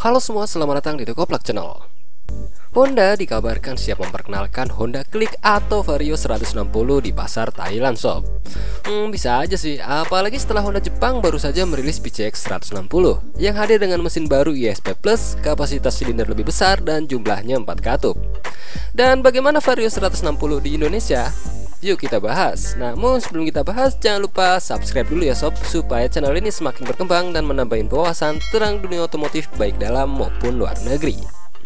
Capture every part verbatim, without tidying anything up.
Halo semua, selamat datang di The Goplak Channel. Honda dikabarkan siap memperkenalkan Honda Click atau Vario seratus enam puluh di pasar Thailand sob. Hmm, bisa aja sih, apalagi setelah Honda Jepang baru saja merilis P C X seratus enam puluh yang hadir dengan mesin baru I S P Plus, kapasitas silinder lebih besar dan jumlahnya empat katup. Dan bagaimana Vario seratus enam puluh di Indonesia? Yuk kita bahas. Namun sebelum kita bahas, jangan lupa subscribe dulu ya sob, supaya channel ini semakin berkembang dan menambah info wawasan tentang dunia otomotif baik dalam maupun luar negeri.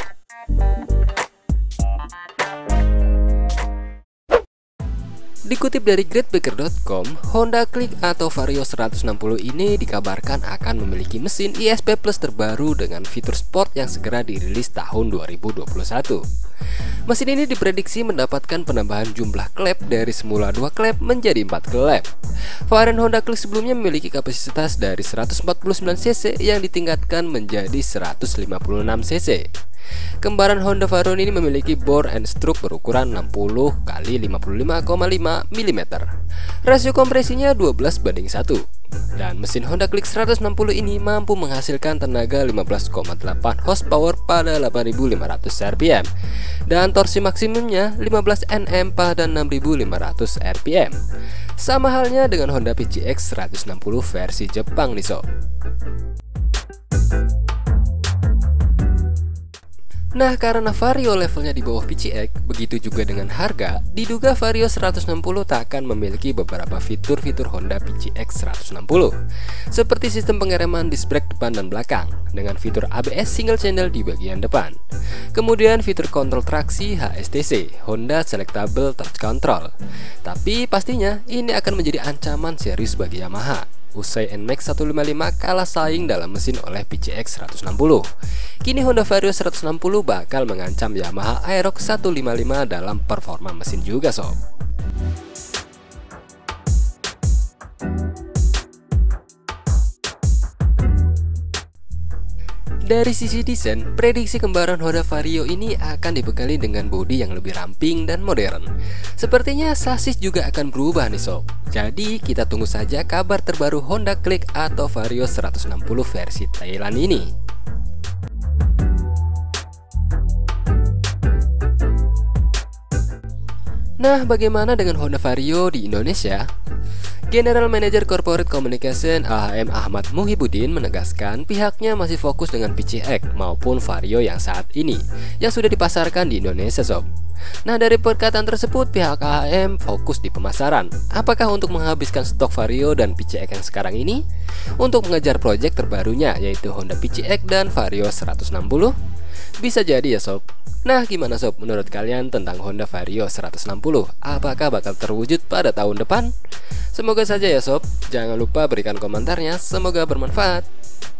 Dikutip dari greatbaker dot com, Honda Click atau Vario seratus enam puluh ini dikabarkan akan memiliki mesin I S P Plus terbaru dengan fitur sport yang segera dirilis tahun dua ribu dua puluh satu. Mesin ini diprediksi mendapatkan penambahan jumlah klep dari semula dua klep menjadi empat klep. Varian Honda Click sebelumnya memiliki kapasitas dari seratus empat puluh sembilan cc yang ditingkatkan menjadi seratus lima puluh enam cc. Kembaran Honda Vario ini memiliki bore and stroke berukuran enam puluh kali lima puluh lima koma lima milimeter. Rasio kompresinya dua belas banding satu. Dan mesin Honda Click seratus enam puluh ini mampu menghasilkan tenaga lima belas koma delapan horsepower pada delapan ribu lima ratus R P M dan torsi maksimumnya lima belas newton meter pada enam ribu lima ratus R P M. Sama halnya dengan Honda P C X seratus enam puluh versi Jepang nih sob. Nah, karena Vario levelnya di bawah P C X, begitu juga dengan harga, diduga Vario seratus enam puluh tak akan memiliki beberapa fitur-fitur Honda P C X seratus enam puluh, seperti sistem pengereman disc brake depan dan belakang dengan fitur A B S single channel di bagian depan. Kemudian fitur kontrol traksi H S T C, Honda Selectable Touch Control. Tapi pastinya ini akan menjadi ancaman serius bagi Yamaha. Usai N MAX seratus lima puluh lima kalah saing dalam mesin oleh P C X seratus enam puluh, kini Honda Vario seratus enam puluh bakal mengancam Yamaha Aerox seratus lima puluh lima dalam performa mesin juga sob. Dari sisi desain, prediksi kembaran Honda Vario ini akan dibekali dengan bodi yang lebih ramping dan modern. Sepertinya sasis juga akan berubah nih sob. Jadi kita tunggu saja kabar terbaru Honda Click atau Vario seratus enam puluh versi Thailand ini. Nah, bagaimana dengan Honda Vario di Indonesia? General Manager Corporate Communication A H M Ahmad Muhibudin menegaskan pihaknya masih fokus dengan P C X maupun Vario yang saat ini yang sudah dipasarkan di Indonesia sob. Nah, dari perkataan tersebut pihak A H M fokus di pemasaran. Apakah untuk menghabiskan stok Vario dan P C X yang sekarang ini? Untuk mengejar proyek terbarunya yaitu Honda P C X dan Vario seratus enam puluh? Bisa jadi ya sob. Nah, gimana sob menurut kalian tentang Honda Vario seratus enam puluh? Apakah bakal terwujud pada tahun depan? Semoga saja ya sob. Jangan lupa berikan komentarnya, semoga bermanfaat.